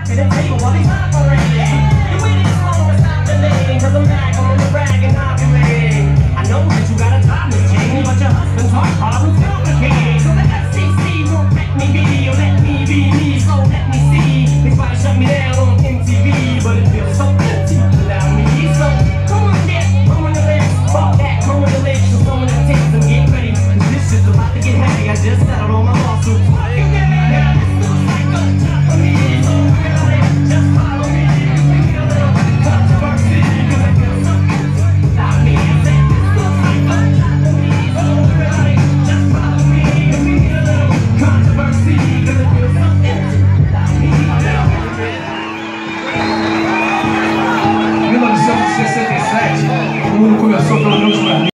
to the table while they operating. The way they slow and stop delaying, cause I'm back on the rag and ovulating. I know that you got a time machine, but your husband's heart problem's complicated. So the FCC won't let me be, or let me be me, so let me see. They try to shut me down on MTV, but it feels so empty without me. So come on, get, come on the legs, fuck that, come on the legs, so come on the tapes and get ready. Cause this shit's about to get heavy, I just settled on my lawsuit.